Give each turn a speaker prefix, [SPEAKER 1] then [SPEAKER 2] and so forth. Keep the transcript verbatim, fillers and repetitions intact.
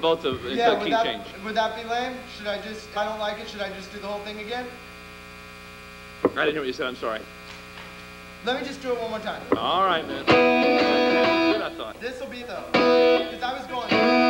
[SPEAKER 1] both the,
[SPEAKER 2] yeah,
[SPEAKER 1] the
[SPEAKER 2] would
[SPEAKER 1] key
[SPEAKER 2] that,
[SPEAKER 1] change.
[SPEAKER 2] Would that be lame? Should I just, if I don't like it, should I just do the whole thing again?
[SPEAKER 1] I didn't know what you said, I'm sorry.
[SPEAKER 2] Let me just do it one more time.
[SPEAKER 1] All right, man. Good, I thought.
[SPEAKER 2] This will be though, because I was going.